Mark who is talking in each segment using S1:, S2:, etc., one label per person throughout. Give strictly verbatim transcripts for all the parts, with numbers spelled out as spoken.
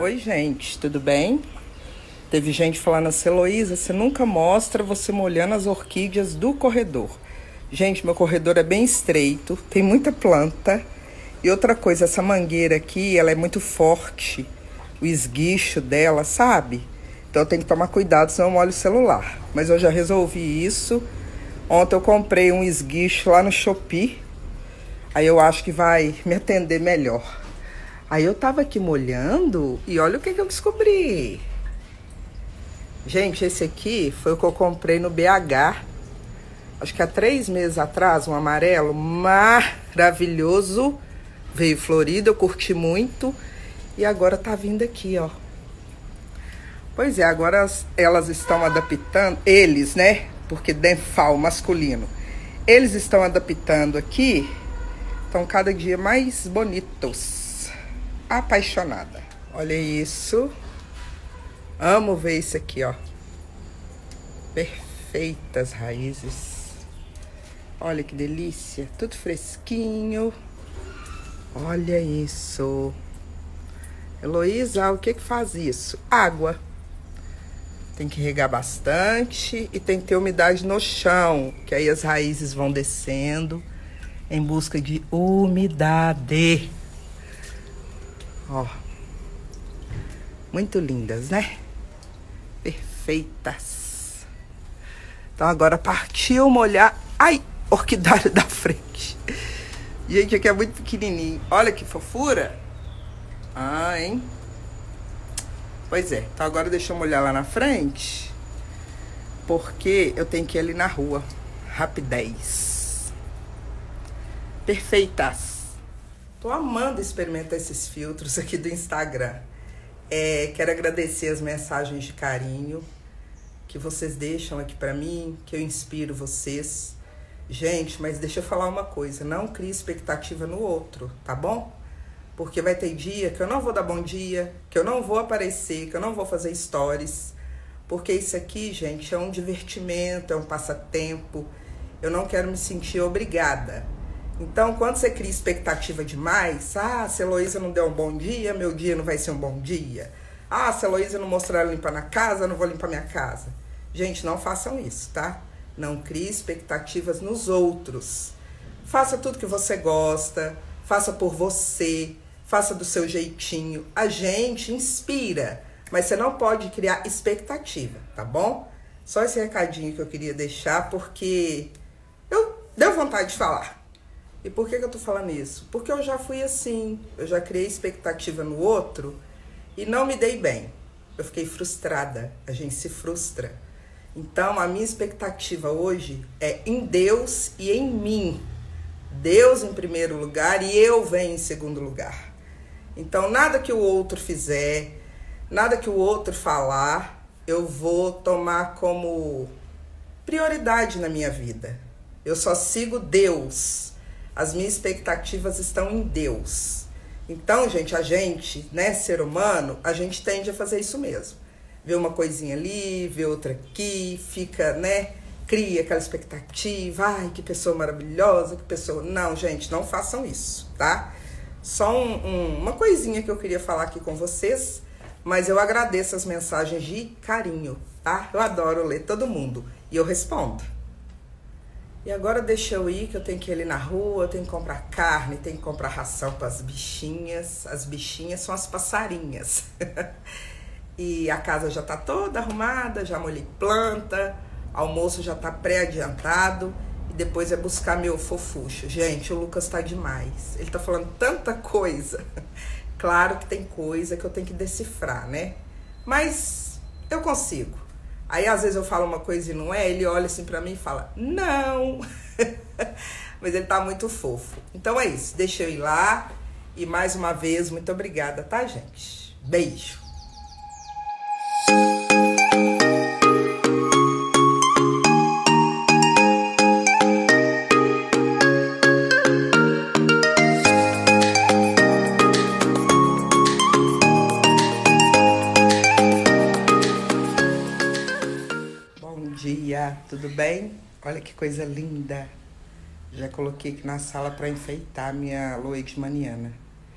S1: Oi, gente, tudo bem? Teve gente falando assim, Heloísa, você nunca mostra você molhando as orquídeas do corredor. Gente, meu corredor é bem estreito, tem muita planta. E outra coisa, essa mangueira aqui, ela é muito forte, o esguicho dela, sabe? Então eu tenho que tomar cuidado, senão eu molho o celular. Mas eu já resolvi isso. Ontem eu comprei um esguicho lá no Shopee. Aí eu acho que vai me atender melhor. Aí eu tava aqui molhando e olha o que que eu descobri. Gente, esse aqui foi o que eu comprei no B H. Acho que há três meses atrás, um amarelo maravilhoso. Veio florido, eu curti muito. E agora tá vindo aqui, ó. Pois é, agora elas, elas estão adaptando, eles, né? Porque Denfal, masculino. Eles estão adaptando aqui. Estão cada dia mais bonitos. Apaixonada. Olha isso. Amo ver isso aqui, ó. Perfeitas raízes. Olha que delícia. Tudo fresquinho. Olha isso. Heloísa, o que que faz isso? Água. Tem que regar bastante e tem que ter umidade no chão, que aí as raízes vão descendo em busca de umidade. Ó, muito lindas, né? Perfeitas. Então agora partiu molhar. Ai, orquidário da frente. Gente, aqui é muito pequenininho. Olha que fofura. Ah, hein? Pois é. Então agora deixa eu molhar lá na frente. Porque eu tenho que ir ali na rua. Rapidez. Perfeitas. Tô amando experimentar esses filtros aqui do Instagram. É, quero agradecer as mensagens de carinho que vocês deixam aqui pra mim, que eu inspiro vocês. Gente, mas deixa eu falar uma coisa, não crie expectativa no outro, tá bom? Porque vai ter dia que eu não vou dar bom dia, que eu não vou aparecer, que eu não vou fazer stories. Porque isso aqui, gente, é um divertimento, é um passatempo. Eu não quero me sentir obrigada. Então, quando você cria expectativa demais, ah, se a Heloísa não deu um bom dia, meu dia não vai ser um bom dia. Ah, se a Heloísa não mostrar ela limpar na casa, eu não vou limpar minha casa. Gente, não façam isso, tá? Não crie expectativas nos outros. Faça tudo que você gosta, faça por você, faça do seu jeitinho. A gente inspira, mas você não pode criar expectativa, tá bom? Só esse recadinho que eu queria deixar, porque eu deu vontade de falar. E por que que eu tô falando isso? Porque eu já fui assim, eu já criei expectativa no outro e não me dei bem. Eu fiquei frustrada, a gente se frustra. Então, a minha expectativa hoje é em Deus e em mim. Deus em primeiro lugar e eu venho em segundo lugar. Então, nada que o outro fizer, nada que o outro falar, eu vou tomar como prioridade na minha vida. Eu só sigo Deus. As minhas expectativas estão em Deus. Então, gente, a gente, né, ser humano, a gente tende a fazer isso mesmo. Vê uma coisinha ali, vê outra aqui, fica, né, cria aquela expectativa. Ai, que pessoa maravilhosa, que pessoa... Não, gente, não façam isso, tá? Só um, um, uma coisinha que eu queria falar aqui com vocês, mas eu agradeço as mensagens de carinho, tá? Eu adoro ler todo mundo e eu respondo. E agora deixa eu ir, que eu tenho que ir ali na rua, eu tenho que comprar carne, tenho que comprar ração para as bichinhas. As bichinhas são as passarinhas. E a casa já tá toda arrumada, já molhei planta, almoço já tá pré-adiantado. E depois é buscar meu fofucho. Gente, o Lucas tá demais. Ele tá falando tanta coisa. Claro que tem coisa que eu tenho que decifrar, né? Mas eu consigo. Aí, às vezes, eu falo uma coisa e não é, ele olha assim pra mim e fala, não. Mas ele tá muito fofo. Então é isso, deixa eu ir lá. E mais uma vez, muito obrigada, tá, gente? Beijo. Tudo bem? Olha que coisa linda. Já coloquei aqui na sala para enfeitar a minha leishmaniana.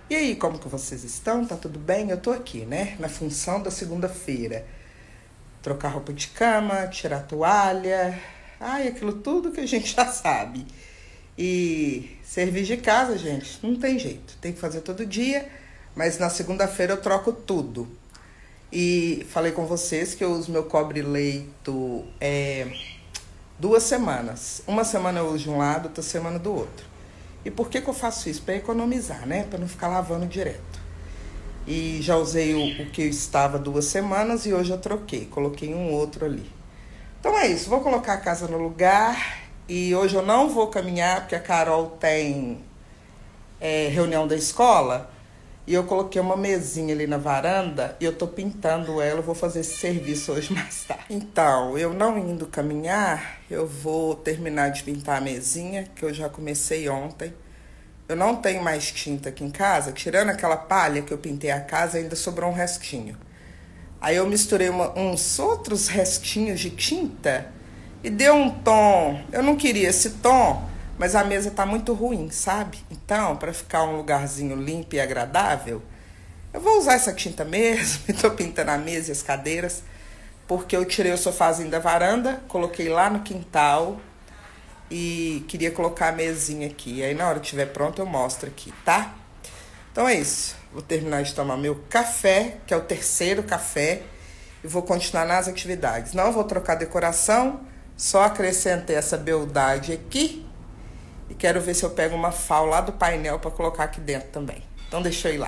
S1: E aí, como que vocês estão? Tá tudo bem? Eu tô aqui, né? Na função da segunda-feira. Trocar roupa de cama, tirar a toalha. Ai, aquilo tudo que a gente já sabe. E serviço de casa, gente, não tem jeito. Tem que fazer todo dia, mas na segunda-feira eu troco tudo. E falei com vocês que eu uso meu cobre-leito é, duas semanas. Uma semana eu uso de um lado, outra semana do outro. E por que que eu faço isso? Para economizar, né? Para não ficar lavando direto. E já usei o, o que eu estava duas semanas e hoje eu troquei. Coloquei um outro ali. Então é isso. Vou colocar a casa no lugar. E hoje eu não vou caminhar porque a Carol tem é, reunião da escola. E eu coloquei uma mesinha ali na varanda e eu tô pintando ela. Eu vou fazer esse serviço hoje mais tarde. Então, eu não indo caminhar, eu vou terminar de pintar a mesinha, que eu já comecei ontem. Eu não tenho mais tinta aqui em casa. Tirando aquela palha que eu pintei a casa, ainda sobrou um restinho. Aí eu misturei uma, uns outros restinhos de tinta e deu um tom. Eu não queria esse tom, mas a mesa tá muito ruim, sabe? Então, para ficar um lugarzinho limpo e agradável, eu vou usar essa tinta mesmo. E tô pintando a mesa e as cadeiras, porque eu tirei o sofazinho da varanda, coloquei lá no quintal e queria colocar a mesinha aqui. Aí na hora que estiver pronto eu mostro aqui, tá? Então é isso. Vou terminar de tomar meu café, que é o terceiro café, e vou continuar nas atividades. Não vou trocar decoração, só acrescentei essa beldade aqui. E quero ver se eu pego uma fal lá do painel para colocar aqui dentro também. Então deixa eu ir lá.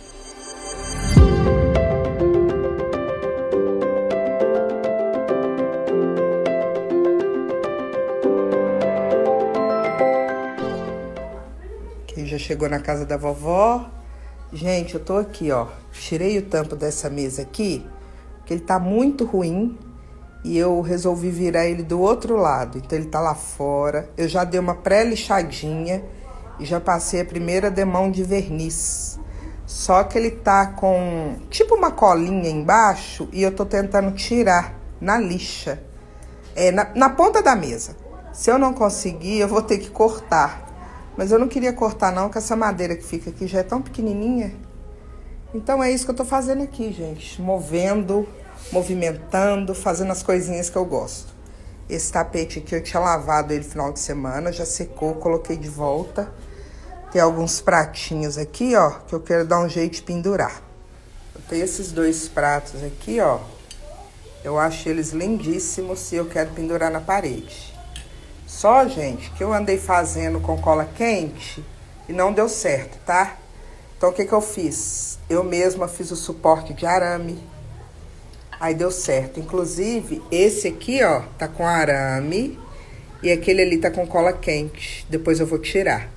S1: Quem já chegou na casa da vovó? Gente, eu tô aqui, ó. Tirei o tampo dessa mesa aqui, porque ele tá muito ruim. E eu resolvi virar ele do outro lado. Então ele tá lá fora. Eu já dei uma pré-lixadinha e já passei a primeira demão de verniz. Só que ele tá com tipo uma colinha embaixo e eu tô tentando tirar na lixa. É, na, na ponta da mesa. Se eu não conseguir, eu vou ter que cortar. Mas eu não queria cortar não, porque essa madeira que fica aqui já é tão pequenininha. Então é isso que eu tô fazendo aqui, gente. Movendo, movimentando, fazendo as coisinhas que eu gosto. Esse tapete aqui eu tinha lavado ele no final de semana, já secou, coloquei de volta. Tem alguns pratinhos aqui, ó, que eu quero dar um jeito de pendurar. Eu tenho esses dois pratos aqui, ó. Eu acho eles lindíssimos e eu quero pendurar na parede. Só, gente, que eu andei fazendo com cola quente e não deu certo, tá? Então, o que que eu fiz? Eu mesma fiz o suporte de arame. Aí deu certo. Inclusive, esse aqui, ó, tá com arame e aquele ali tá com cola quente. Depois eu vou tirar.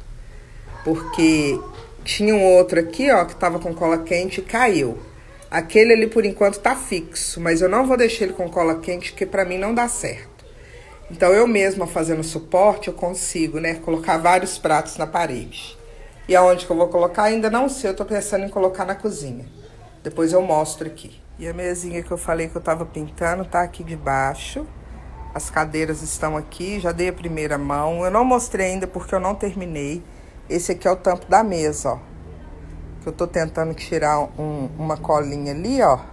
S1: Porque tinha um outro aqui, ó, que tava com cola quente e caiu. Aquele ali, por enquanto, tá fixo. Mas eu não vou deixar ele com cola quente, porque pra mim não dá certo. Então, eu mesma fazendo suporte, eu consigo, né, colocar vários pratos na parede. E aonde que eu vou colocar, ainda não sei. Eu tô pensando em colocar na cozinha. Depois eu mostro aqui. E a mesinha que eu falei que eu tava pintando tá aqui debaixo. As cadeiras estão aqui, já dei a primeira mão. Eu não mostrei ainda porque eu não terminei. Esse aqui é o tampo da mesa, ó. Que eu tô tentando tirar um, uma colinha ali, ó.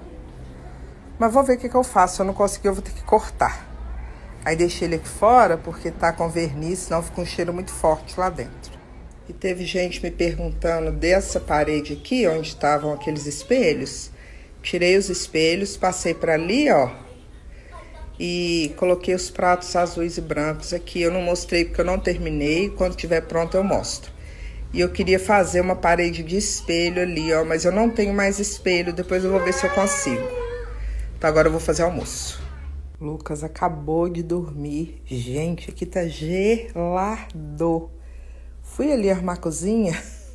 S1: Mas vou ver o que que eu faço. Se eu não conseguir, eu vou ter que cortar. Aí deixei ele aqui fora porque tá com verniz, senão fica um cheiro muito forte lá dentro. E teve gente me perguntando dessa parede aqui, onde estavam aqueles espelhos. Tirei os espelhos, passei para ali, ó. E coloquei os pratos azuis e brancos aqui. Eu não mostrei porque eu não terminei. Quando tiver pronto eu mostro. E eu queria fazer uma parede de espelho ali, ó. Mas eu não tenho mais espelho. Depois eu vou ver se eu consigo. Então agora eu vou fazer almoço. Lucas acabou de dormir. Gente, aqui tá gelado. Fui ali arrumar a cozinha.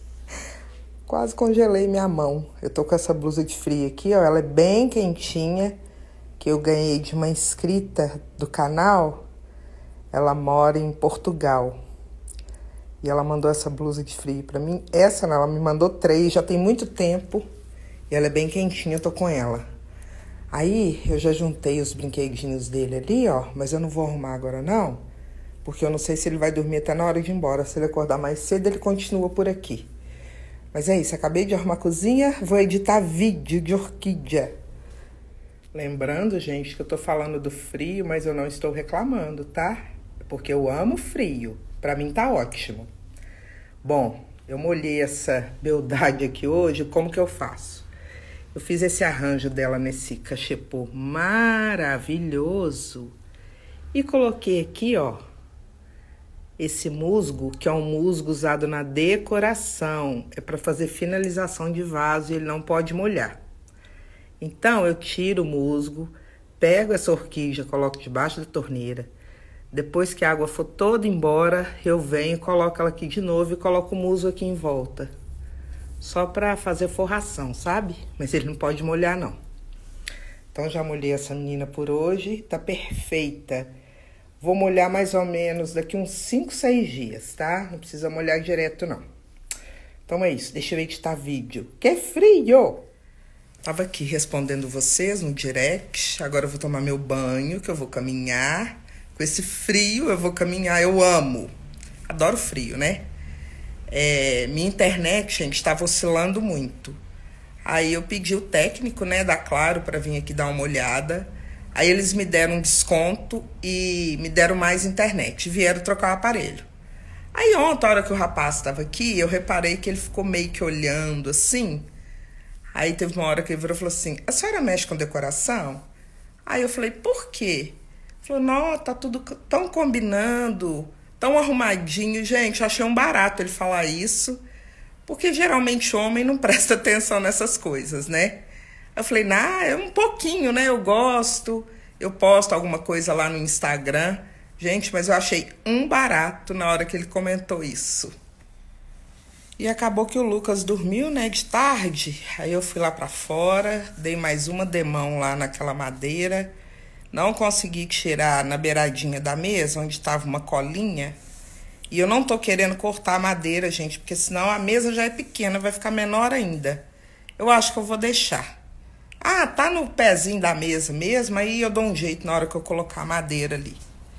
S1: Quase congelei minha mão. Eu tô com essa blusa de frio aqui, ó. Ela é bem quentinha. Que eu ganhei de uma inscrita do canal. Ela mora em Portugal. E ela mandou essa blusa de frio pra mim. Essa não, ela me mandou três. Já tem muito tempo. E ela é bem quentinha, eu tô com ela. Aí, eu já juntei os brinquedinhos dele ali, ó. Mas eu não vou arrumar agora, não. Porque eu não sei se ele vai dormir até na hora de ir embora. Se ele acordar mais cedo, ele continua por aqui. Mas é isso, acabei de arrumar a cozinha, vou editar vídeo de orquídea. Lembrando, gente, que eu tô falando do frio, mas eu não estou reclamando, tá? Porque eu amo frio, pra mim tá ótimo. Bom, eu molhei essa beldade aqui hoje, como que eu faço? Eu fiz esse arranjo dela nesse cachepô maravilhoso e coloquei aqui, ó, esse musgo, que é um musgo usado na decoração. É para fazer finalização de vaso e ele não pode molhar. Então, eu tiro o musgo, pego essa orquídea, coloco debaixo da torneira. Depois que a água for toda embora, eu venho, coloco ela aqui de novo e coloco o musgo aqui em volta. Só para fazer forração, sabe? Mas ele não pode molhar, não. Então, já molhei essa menina por hoje, tá perfeita. Vou molhar mais ou menos daqui uns cinco, seis dias, tá? Não precisa molhar direto, não. Então é isso, deixa eu editar vídeo. Que frio! Tava aqui respondendo vocês no direct. Agora eu vou tomar meu banho, que eu vou caminhar. Com esse frio eu vou caminhar, eu amo. Adoro frio, né? É, minha internet, gente, tava oscilando muito. Aí eu pedi o técnico, né, da Claro, pra vir aqui dar uma olhada. Aí eles me deram um desconto e me deram mais internet. Vieram trocar o aparelho. Aí ontem, a hora que o rapaz estava aqui, eu reparei que ele ficou meio que olhando assim. Aí teve uma hora que ele virou e falou assim, a senhora mexe com decoração? Aí eu falei, por quê? Ele falou, não, tá tudo tão combinando, tão arrumadinho. Gente, eu achei um barato ele falar isso, porque geralmente homem não presta atenção nessas coisas, né? Eu falei, nah, é um pouquinho, né? Eu gosto, eu posto alguma coisa lá no Instagram. Gente, mas eu achei um barato na hora que ele comentou isso. E acabou que o Lucas dormiu, né, de tarde. Aí eu fui lá pra fora, dei mais uma demão lá naquela madeira. Não consegui tirar na beiradinha da mesa, onde tava uma colinha. E eu não tô querendo cortar a madeira, gente, porque senão a mesa já é pequena, vai ficar menor ainda. Eu acho que eu vou deixar. Ah, tá no pezinho da mesa mesmo, aí eu dou um jeito na hora que eu colocar a madeira ali.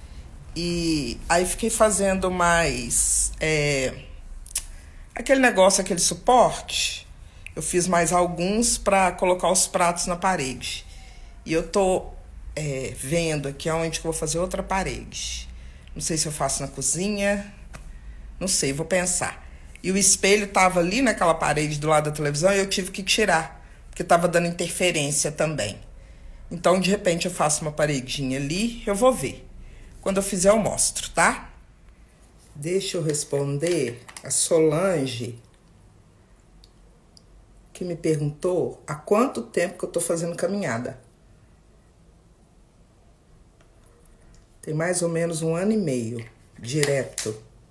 S1: E aí fiquei fazendo mais... É, aquele negócio, aquele suporte. Eu fiz mais alguns pra colocar os pratos na parede. E eu tô é, vendo aqui aonde que eu vou fazer outra parede. Não sei se eu faço na cozinha. Não sei, vou pensar. E o espelho tava ali naquela parede do lado da televisão e eu tive que tirar. Porque tava dando interferência também. Então, de repente, eu faço uma paredinha ali, eu vou ver. Quando eu fizer, eu mostro, tá? Deixa eu responder a Solange, que me perguntou há quanto tempo que eu tô fazendo caminhada. Tem mais ou menos um ano e meio, direto.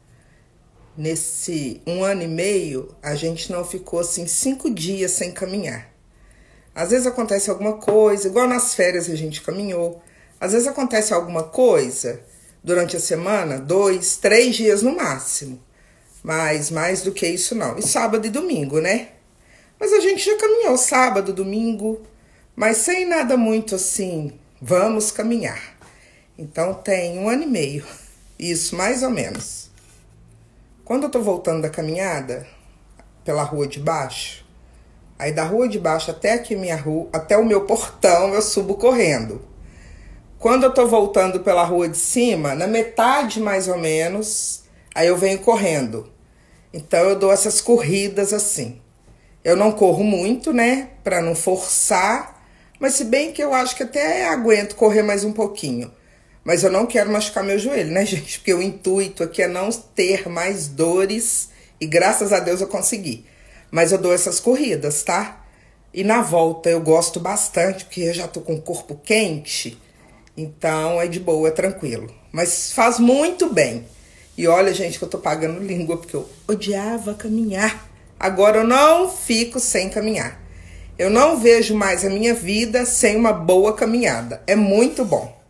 S1: Nesse um ano e meio, a gente não ficou, assim, cinco dias sem caminhar. Às vezes acontece alguma coisa, igual nas férias a gente caminhou. Às vezes acontece alguma coisa durante a semana, dois, três dias no máximo. Mas mais do que isso não. E sábado e domingo, né? Mas a gente já caminhou sábado, domingo, mas sem nada muito assim, vamos caminhar. Então tem um ano e meio, isso mais ou menos. Quando eu tô voltando da caminhada, pela rua de baixo, aí da rua de baixo até aqui minha rua, até o meu portão, eu subo correndo. Quando eu tô voltando pela rua de cima, na metade mais ou menos, aí eu venho correndo. Então eu dou essas corridas assim. Eu não corro muito, né, pra não forçar, mas se bem que eu acho que até aguento correr mais um pouquinho. Mas eu não quero machucar meu joelho, né, gente? Porque o intuito aqui é não ter mais dores e graças a Deus eu consegui. Mas eu dou essas corridas, tá? E na volta eu gosto bastante, porque eu já tô com o corpo quente. Então é de boa, é tranquilo. Mas faz muito bem. E olha, gente, que eu tô pagando língua, porque eu odiava caminhar. Agora eu não fico sem caminhar. Eu não vejo mais a minha vida sem uma boa caminhada. É muito bom.